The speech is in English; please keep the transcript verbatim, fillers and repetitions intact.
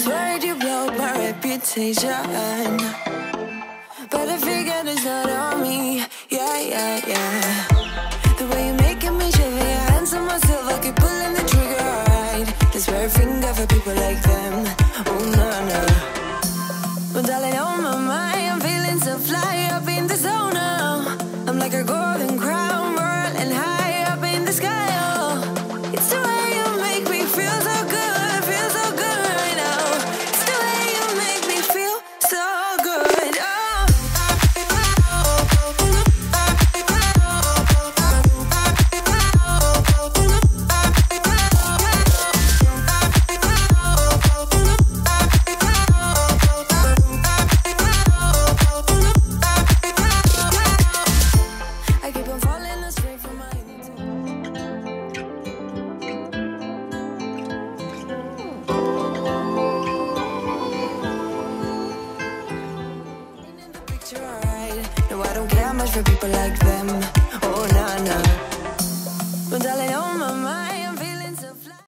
was worried you blow my reputation, but I figured it's not on me. Yeah, yeah, yeah. The way you're making me shiver, your hands on myself, I keep pulling the trigger, right? This very finger for people like them. Oh, no, no. Well, darling, on my mind, I'm feeling so fly up in the zone now. I'm like a golden crown, whirling high up in the sky, oh. It's the way you make me feel so good, feel so good right now. It's the way you make me feel so good, oh. I keep on falling astray from my in the picture, alright. No, I don't care much for people like them.